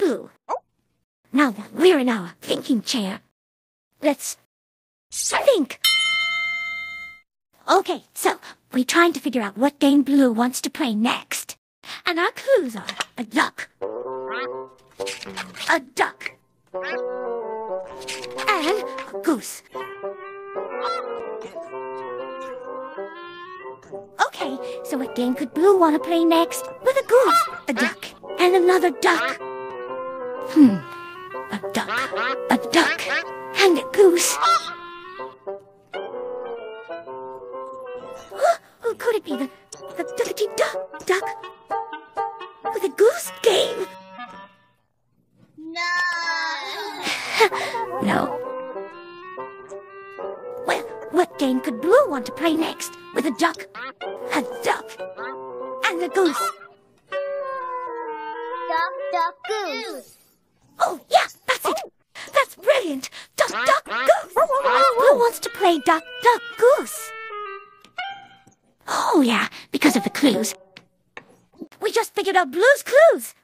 Blue. Now that we're in our thinking chair, let's think. Okay, so we're trying to figure out what game Blue wants to play next. And our clues are a duck, and a goose. Okay, so what game could Blue want to play next? With a goose, a duck, and another duck. A duck, and a goose. Oh, could it be the duckety duck with a goose game? No. No. Well, what game could Blue want to play next? With a duck, and a goose. Duck, goose. Oh, yeah, that's it. That's brilliant. Duck, goose. Blue wants to play duck, goose. Oh, yeah, because of the clues. We just figured out Blue's clues.